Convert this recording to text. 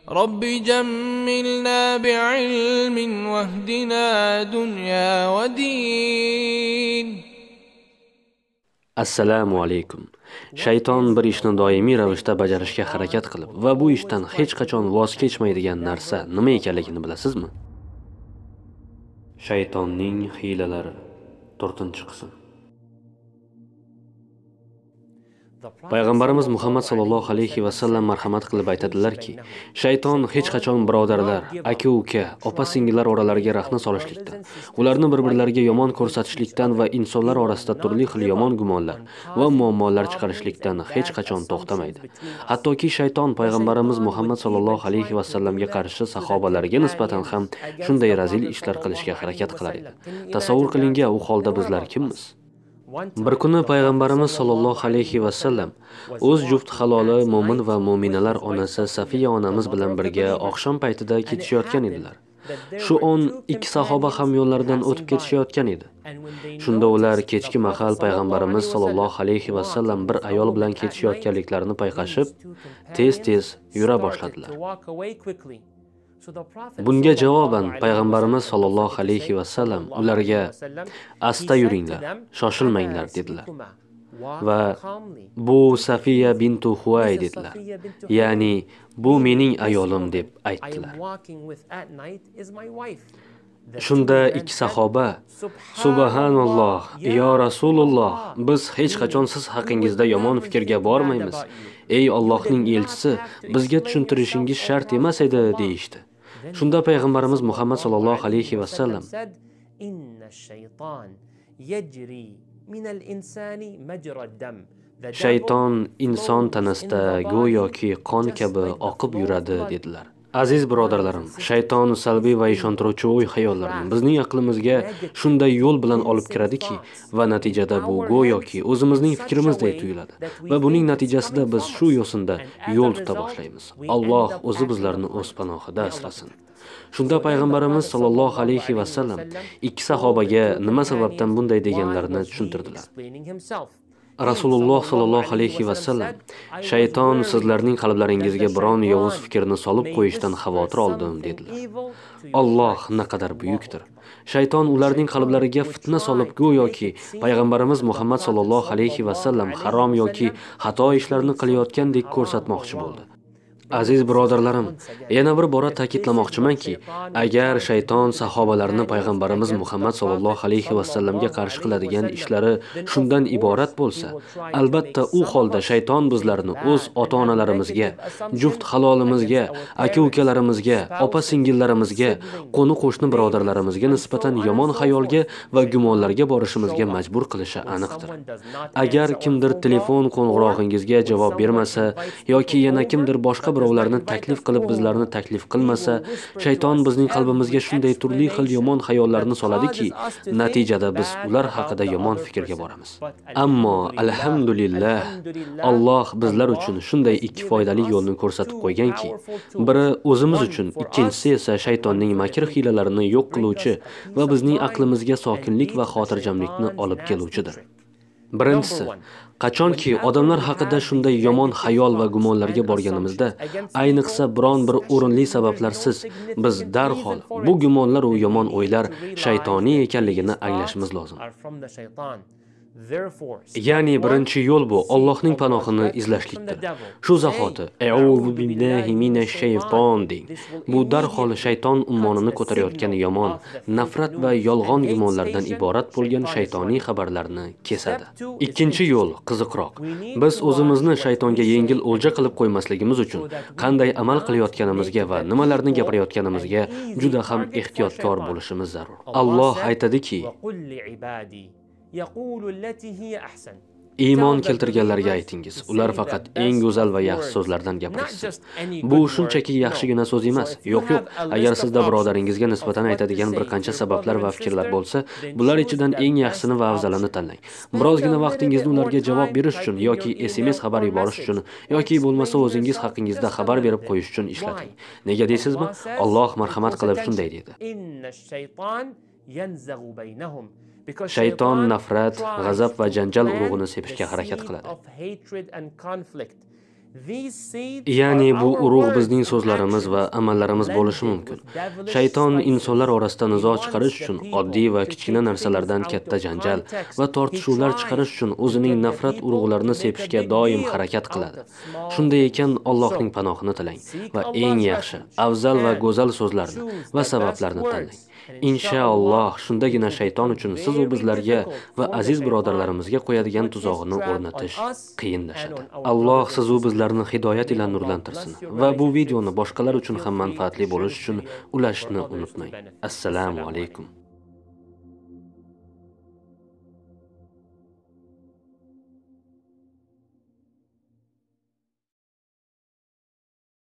رب جملنا بعلم واهدنا دنيا ودين. Assalomu alaykum. Shayton bir ishni doimiy ravishda bajarishga harakat qilib va bu ishdan hech qachon voz kechmaydigan narsa nima ekanligini bilasizmi? Shaytonning hiylalari. 4-qism. Payg'ambarimiz Muhammad sallallohu alayhi va sallam marhamat qilib aytadilar-ki, shayton hech qachon birodarlar, aka-uka, opa-singillar oralariga rahna solishlikdan, ularni bir-birlariga yomon ko'rsatishlikdan va insonlar orasida turli xil yomon gumonlar va muammolar chiqarishlikdan hech qachon to'xtamaydi. Hattoki shayton payg'ambarimiz Muhammad sallallohu alayhi va sallamga qarshi sahobalariga nisbatan ham shunday razil ishlar qilishga harakat qilar edi. Tasavvur qiling-a, u holda bizlar kimmiz? Bir kuni payg'ambarimiz sollallohu alayhi va sallam o'z juft haloli mo'min va mo'minalar onasi Safiya onamiz bilan birga oqshom paytida ketishayotgan edilar. Shu on ikki sahoba ham yo'llaridan o'tib ketishayotgan edi. Shunda ular kechki mahal payg'ambarimiz sollallohu alayhi va sallam bir ayol bilan ketishayotganliklarini payqashib, tez-tez yura boshladilar. Bunga javoban payg'ambarimiz sollallohu alayhi va sallam ularga asta yuringlar, shoshilmanglar dedilar. Va bu Safiya bintu Huay dedilar. Ya'ni bu mening ayolim deb aytdilar. Shunda ikki sahoba, Subhanalloh, yo Rasululloh, biz hech qachon siz haqingizda yomon fikrga bormaymiz. Ey Allohning elchisi, bizga tushuntirishingiz shart emas edi deyishdi. Shunda payg'ambarimiz Muhammad sallallohu alayhi va sallam shayton inson tanasida go'yoki qon kabi oqib yuradi dedilar. Aziz birodarlarim, shayton salbiy va ishontiruvchi o'y-xayollarni bizning aqlimizga shunday yo'l bilan olib kiradiki va natijada bu go'yoki o'zimizning fikrimizday tuyuladi va buning natijasida biz shu yo'sinda yo'l tuta boshlaymiz. Alloh o'zi bizlarni o'z panohida asrasin. Shunda payg'ambarimiz sollallohu alayhi va sallam ikki sahobaga nima sababdan bunday deganlarini tushuntirdilar. Rasululloh sollallohu alayhi va sallam shayton sizlarning qalblaringizga biron yovuz fikrni solib qo'yishdan xavotir oldim dedilar. Alloh naqadar buyukdir. Shayton ularning qalblariga fitna solib go'yoki payg'ambarimiz Muhammad sollallohu alayhi va sallam harom yoki xato ishlarni qilayotgandek ko'rsatmoqchi bo'ldi. Aziz birodarlarim, yana bir bora ta'kidlamoqchimanki, agar shayton sahobalarni payg'ambarimiz Muhammad sollallohu alayhi va sallamga qarshi qiladigan ishlari shundan iborat bo'lsa, albatta u holda shayton bizlarni o'z ota-onalarimizga, juft halolimizga, aka-ukalarimizga, opa-singillarimizga, qo'ni-qo'shni birodarlarimizga nisbatan yomon xayolga va gumonlarga borishimizga majbur qilishi aniqdir. Agar kimdir telefon qo'ng'irog'ingizga javob bermasa yoki yana kimdir boshqa birovlarni taklif qilib bizlarni taklif qilmasa, shayton bizning qalbimizga shunday turli xil yomon xayollarni soladiki, natijada biz ular haqida yomon fikrga boramiz. Ammo alhamdulillah, Alloh bizlar uchun shunday ikki foydali yo'lni ko'rsatib qo'yganki, biri o'zimiz uchun, ikkinchisi esa shaytonning makr hiylalarini yo'q qiluvchi va bizning aqlimizga sokinlik va xotirjamlikni olib keluvchidir. Birinchisi, qachonki odamlar haqida shunday yomon xayol va gumonlarga borganimizda, ayniqsa biron bir o'rinli sabablarsiz biz darhol bu gumonlar va yomon o'ylar shaytoniy ekanligini anglashimiz lozim. Ya'ni birinchi yo'l bu Allohning panohini izlashlikdir. Shu zahoti "A'udhu billahi minash shayton" deng. Bu darhol shayton ummonini ko'tarayotgan yomon, nafrat va yolg'on gumonlardan iborat bo'lgan shaytoniy xabarlarni kesadi. Ikkinchi yo'l qiziqroq. Biz o'zimizni shaytonga yengil o'lja qilib qo'ymasligimiz uchun qanday amal qilayotganimizga va nimalarni gapirayotganimizga juda ham ehtiyotkor bo'lishimiz zarur. Alloh aytadiki: Iymon keltirganlarga aytingiz, ular faqat eng go'zal va yaxshi so'zlardan gapirishsin. Bu shunchaki yaxshigina so'z emas. Yo'q, agar sizda birodaringizga nisbatan aytadigan bir qancha sabablar va fikrlar bo'lsa, bular ichidan eng yaxshisini va afzalini tanlang. Birozgina vaqtingizni ularga javob berish uchun yoki SMS xabar yuborish uchun yoki bo'lmasa o'zingiz haqingizda xabar berib qo'yish uchun ishlating. Nega deysizmi? Alloh marhamat qilib shunday dedi. Shayton nafrat, g'azab va janjal urug'ini sepishga harakat qiladi. Ya'ni bu urug' bizning so'zlarimiz va amallarimiz bo'lishi mumkin. Shayton insonlar orasida nizo chiqarish uchun oddiy va kichkina narsalardan katta janjal va tortishuvlar chiqarish uchun o'zining nafrat urug'larini sepishga doim harakat qiladi. Shunday ekan, Allohning panohini tilang va eng yaxshi, afzal va go'zal so'zlarni va sabablarni tanlang. Inshaalloh, shundagina shayton uchun siz u bizlarga va aziz birodarlarimizga qo'yadigan tuzog'ini o'rnatish qiyinlashadi. Alloh siz u bizlarni hidoyat ila nurlantirsin va bu videoni boshqalar uchun ham manfaatli bo'lish uchun ulashni unutmang. Assalomu alaykum.